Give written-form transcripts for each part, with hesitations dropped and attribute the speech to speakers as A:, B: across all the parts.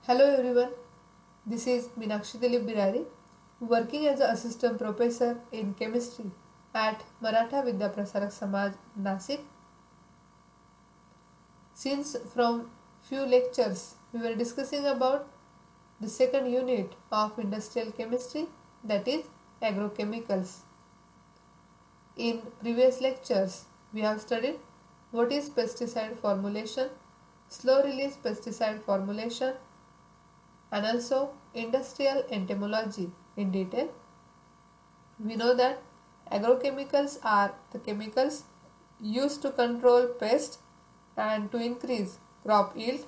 A: Hello everyone, this is Meenakshi Dilip Birari, working as an assistant professor in chemistry at Maratha Vidya Prasarak Samaj, Nasik. Since from few lectures we were discussing about the second unit of industrial chemistry, that is agrochemicals. In previous lectures we have studied what is pesticide formulation, slow release pesticide formulation, and also industrial entomology in detail. We know that agrochemicals are the chemicals used to control pests and to increase crop yield.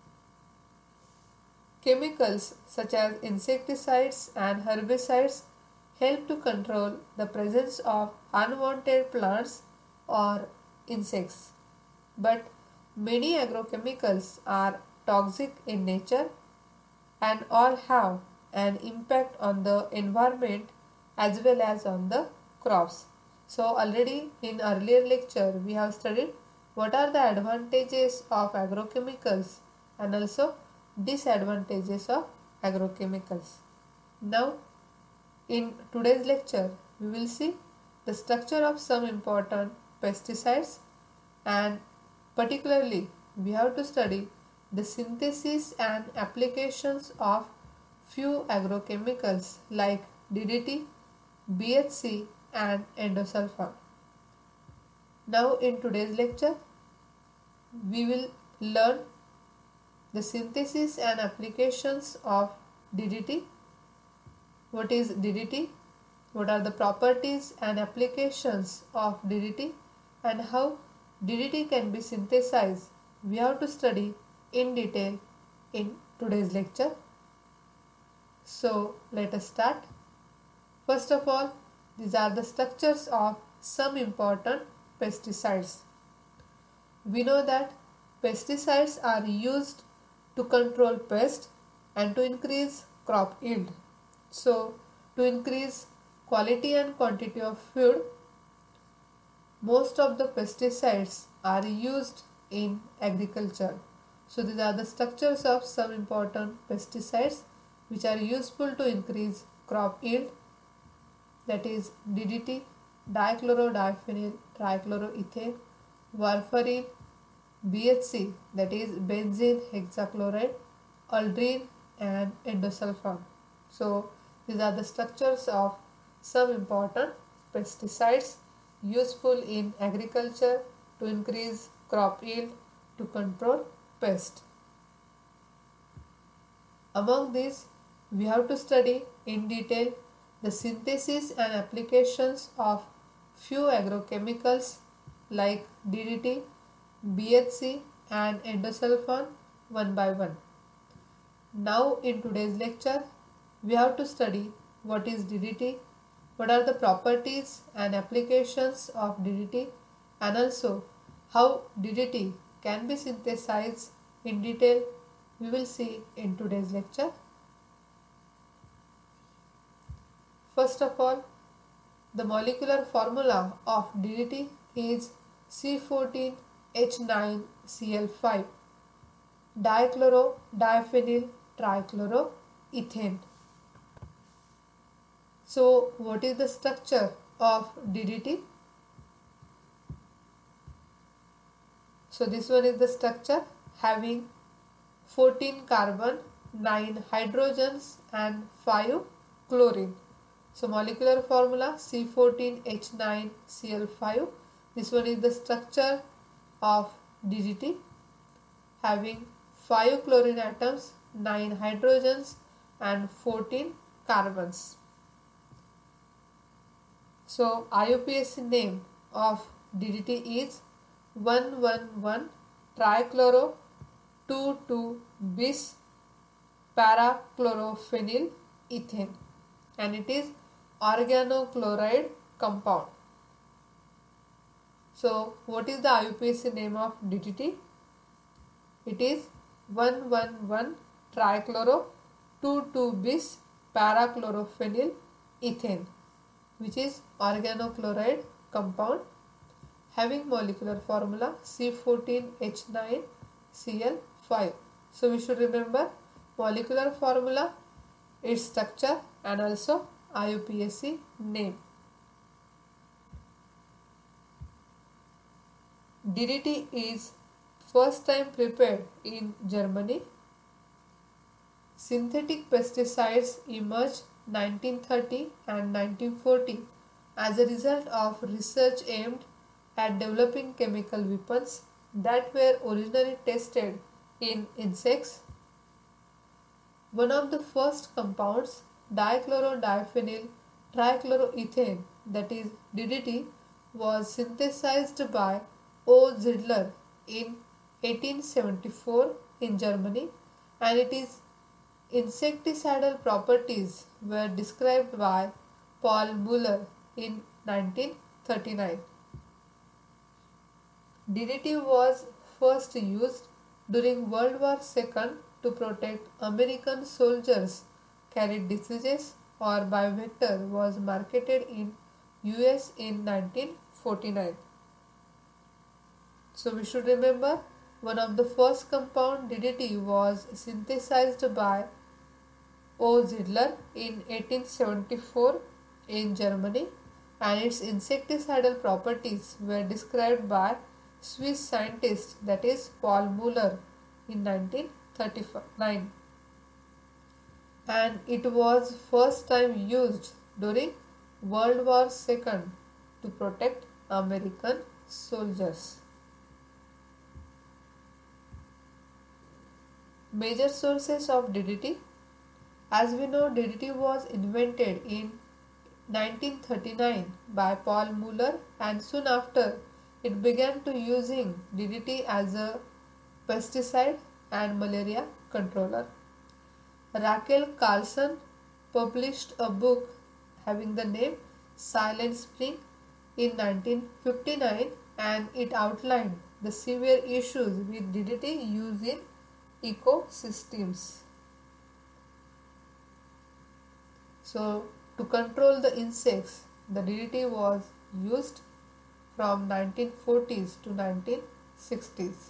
A: Chemicals such as insecticides and herbicides help to control the presence of unwanted plants or insects. But many agrochemicals are toxic in nature and all have an impact on the environment as well as on the crops. So already in earlier lecture we have studied what are the advantages of agrochemicals and also disadvantages of agrochemicals. Now in today's lecture we will see the structure of some important pesticides, and particularly we have to study the synthesis and applications of few agrochemicals like DDT, BHC and endosulfan. Now in today's lecture we will learn the synthesis and applications of DDT. What is DDT? What are the properties and applications of DDT and how DDT can be synthesized? We have to study in detail in today's lecture. So let us start. First of all, these are the structures of some important pesticides. We know that pesticides are used to control pests and to increase crop yield. So to increase quality and quantity of food, most of the pesticides are used in agriculture. So these are the structures of some important pesticides which are useful to increase crop yield, that is DDT, dichlorodiphenyl trichloroethane, warfarin, BHC, that is benzene hexachloride, aldrin and endosulfan. So these are the structures of some important pesticides useful in agriculture to increase crop yield, to control pest. Among these we have to study in detail the synthesis and applications of few agrochemicals like DDT, BHC and endosulfan one by one. Now in today's lecture we have to study what is DDT, what are the properties and applications of DDT, and also how DDT can be synthesized in detail. We will see in today's lecture. First of all, the molecular formula of DDT is C14H9Cl5, dichlorodiphenyl trichloroethane. So what is the structure of DDT? So this one is the structure having 14 carbon, 9 hydrogens and 5 chlorine. So molecular formula C14H9Cl5. This one is the structure of DDT having 5 chlorine atoms, 9 hydrogens and 14 carbons. So IUPAC name of DDT is 1,1,1 trichloro 2,2-bis parachlorophenyl ethane, and it is organochloride compound. So what is the IUPAC name of DDT? It is 1,1,1 trichloro 2,2-bis parachlorophenyl ethane, which is organochloride compound having molecular formula C14H9Cl5. So we should remember molecular formula, its structure and also IUPAC name. DDT is first time prepared in Germany. Synthetic pesticides emerged 1930 and 1940 as a result of research aimed at developing chemical weapons that were originally tested in insects. One of the first compounds, dichlorodiphenyl trichloroethane, that is DDT, was synthesized by O. Zidler in 1874 in Germany, and its insecticidal properties were described by Paul Muller in 1939. DDT was first used during World War II to protect American soldiers carried diseases, or by vector was marketed in US in 1949. So we should remember, one of the first compound DDT was synthesized by O. Zidler in 1874 in Germany, and its insecticidal properties were described by Swiss scientist, that is Paul Muller, in 1939, and it was first time used during World War II to protect American soldiers. Major sources of DDT. As we know, DDT was invented in 1939 by Paul Muller, and soon after it began to using DDT as a pesticide and malaria controller. Raquel Carlson published a book having the name Silent Spring in 1959, and it outlined the severe issues with DDT use in ecosystems. So, to control the insects, the DDT was used from 1940s to 1960s.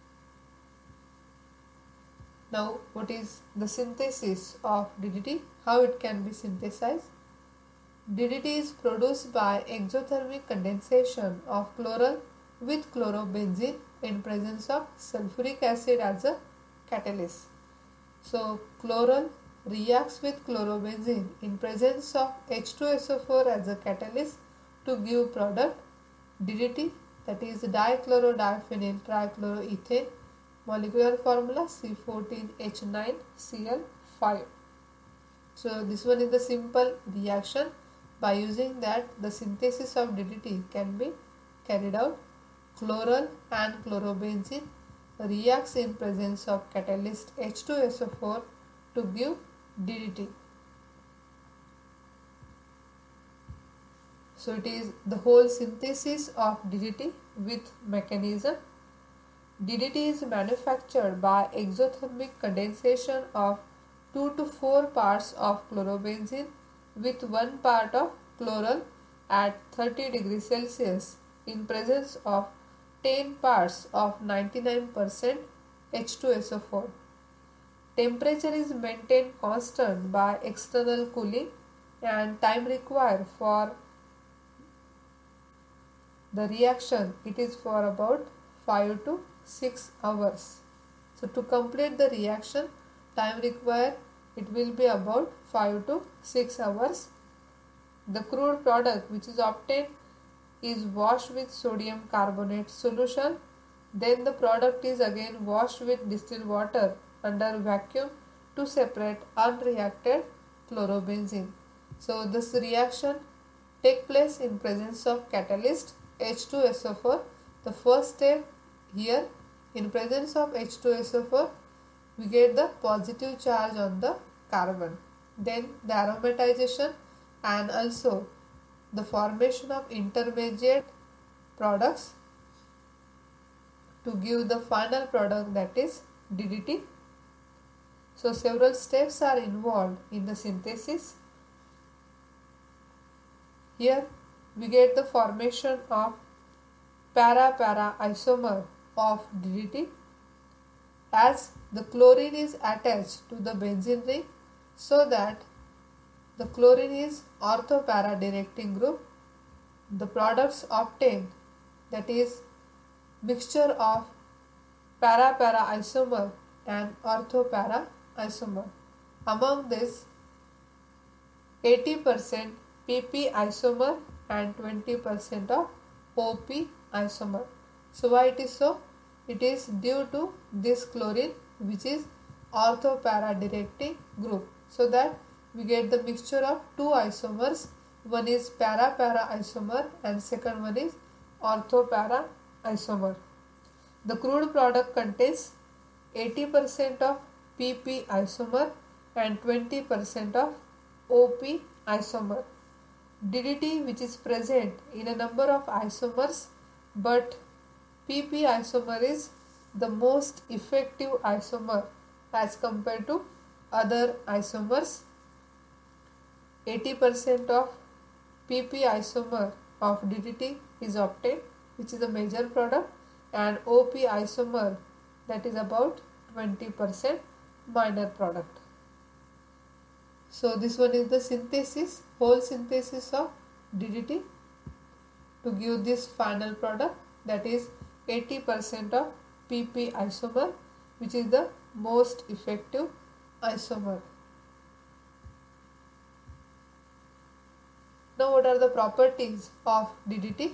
A: Now, what is the synthesis of DDT? How it can be synthesized? DDT is produced by exothermic condensation of chloral with chlorobenzene in presence of sulfuric acid as a catalyst. So, chloral reacts with chlorobenzene in presence of H2SO4 as a catalyst to give product DDT, that is dichlorodiphenyl trichloroethane, molecular formula C14H9Cl5. So this one is the simple reaction. By using that, the synthesis of DDT can be carried out. Chloral and chlorobenzene reacts in presence of catalyst H2SO4 to give DDT. So it is the whole synthesis of DDT with mechanism. DDT is manufactured by exothermic condensation of 2 to 4 parts of chlorobenzene with 1 part of chloral at 30 degrees Celsius in presence of 10 parts of 99% H2SO4. Temperature is maintained constant by external cooling, and time required for the reaction, it is for about 5 to 6 hours. So to complete the reaction, time required, it will be about 5 to 6 hours. The crude product which is obtained is washed with sodium carbonate solution. Then the product is again washed with distilled water under vacuum to separate unreacted chlorobenzene. So this reaction take place in presence of catalyst H2SO4. The first step here, in presence of H2SO4, we get the positive charge on the carbon. Then the aromatization and also the formation of intermediate products to give the final product, that is DDT. So several steps are involved in the synthesis. Here we get the formation of para-para isomer of DDT. as the chlorine is attached to the benzene ring, so that the chlorine is ortho-para directing group. The products obtained, that is mixture of para-para isomer and ortho-para isomer. Among this, 80% PP isomer and 20% of OP isomer. So why it is so? It is due to this chlorine, which is ortho-para directing group, so that we get the mixture of two isomers. One is para-para isomer and second one is ortho-para isomer. The crude product contains 80% of PP isomer and 20% of OP isomer. DDT, which is present in a number of isomers, but PP isomer is the most effective isomer as compared to other isomers. 80% of PP isomer of DDT is obtained, which is a major product, and OP isomer, that is about 20% minor product. So this one is the synthesis, whole synthesis of DDT to give this final product, that is 80% of PP isomer, which is the most effective isomer. Now what are the properties of DDT?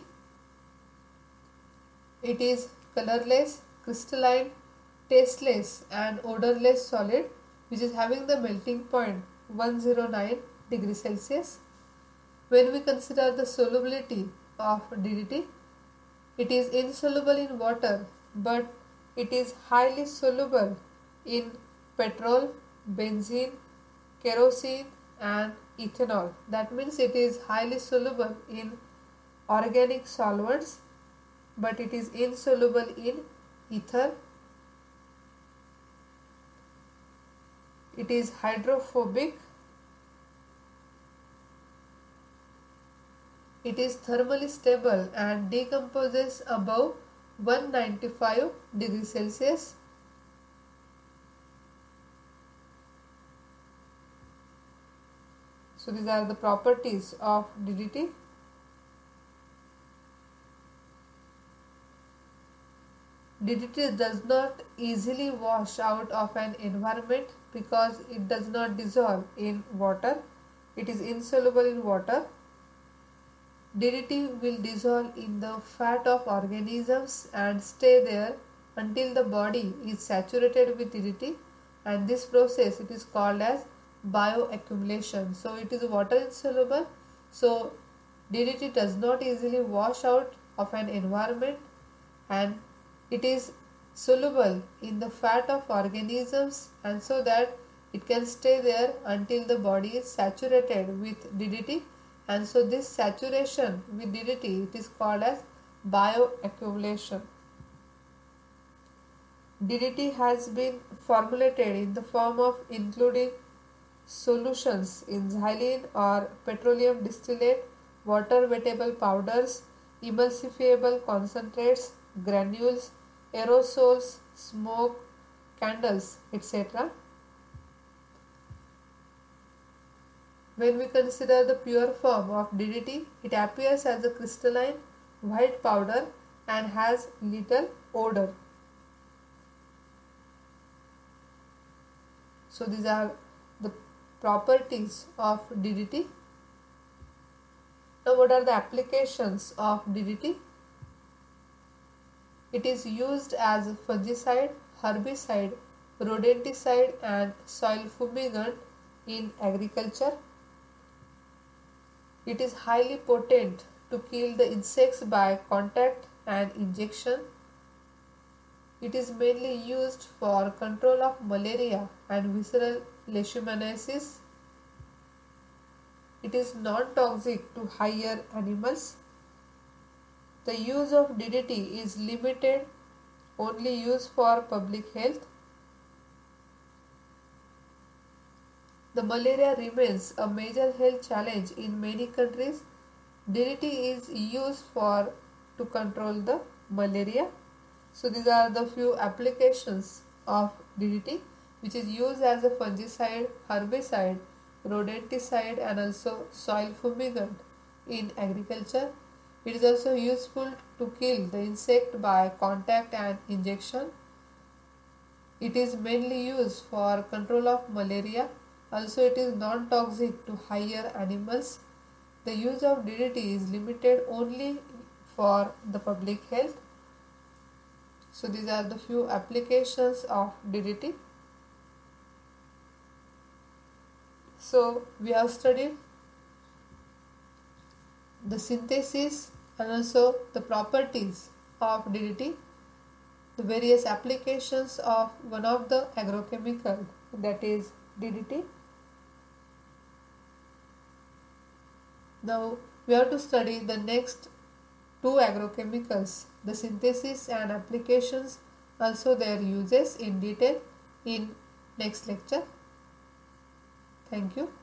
A: It is colorless, crystalline, tasteless and odorless solid, which is having the melting point 109 degrees Celsius. When we consider the solubility of DDT, it is insoluble in water, but it is highly soluble in petrol, benzene, kerosene and ethanol. That means it is highly soluble in organic solvents, but it is insoluble in ether. It is hydrophobic. It is thermally stable and decomposes above 195 degrees Celsius. So these are the properties of DDT. DDT does not easily wash out of an environment because it does not dissolve in water. It is insoluble in water. DDT will dissolve in the fat of organisms and stay there until the body is saturated with DDT, and this process it is called as bioaccumulation. So it is water insoluble. So DDT does not easily wash out of an environment, and it is soluble in the fat of organisms, and so that it can stay there until the body is saturated with DDT, and so this saturation with DDT it is called as bioaccumulation. DDT has been formulated in the form of including solutions in xylene or petroleum distillate, water wettable powders, emulsifiable concentrates, granules, aerosols, smoke, candles, etc. When we consider the pure form of DDT, it appears as a crystalline white powder and has little odor. So these are the properties of DDT. Now what are the applications of DDT? It is used as a fungicide, herbicide, rodenticide and soil fumigant in agriculture. It is highly potent to kill the insects by contact and injection. It is mainly used for control of malaria and visceral leishmaniasis. It is non-toxic to higher animals. The use of DDT is limited, only used for public health. The malaria remains a major health challenge in many countries. DDT is used to control the malaria. So these are the few applications of DDT, which is used as a fungicide, herbicide, rodenticide and also soil fumigant in agriculture. It is also useful to kill the insect by contact and injection. It is mainly used for control of malaria. Also, it is non-toxic to higher animals. The use of DDT is limited only for the public health. So these are the few applications of DDT. So we have studied the synthesis and also the properties of DDT, the various applications of one of the agrochemical, that is DDT. Now we have to study the next two agrochemicals, the synthesis and applications, also their uses in detail in next lecture. Thank you.